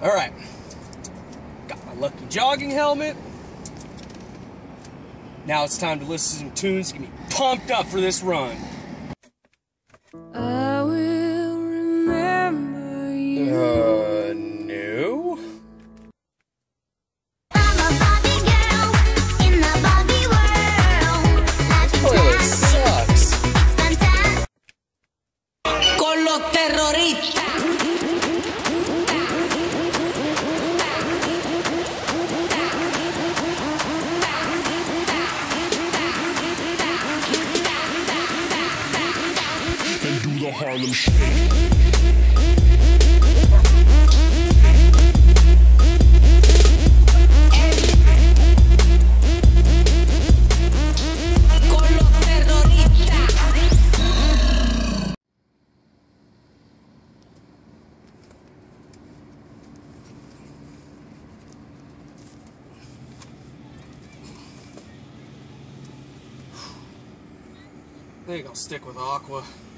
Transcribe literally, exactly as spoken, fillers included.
Alright. Got my lucky jogging helmet. Now it's time to listen to some tunes to get me pumped up for this run. I will remember you. Uh, no? I'm a Barbie girl in the Barbie world. Life is Playlist sucks. It's fantastic. Con los terroristas. And do the Harlem Shake. Con los terroristas. I think I'll stick with Aqua.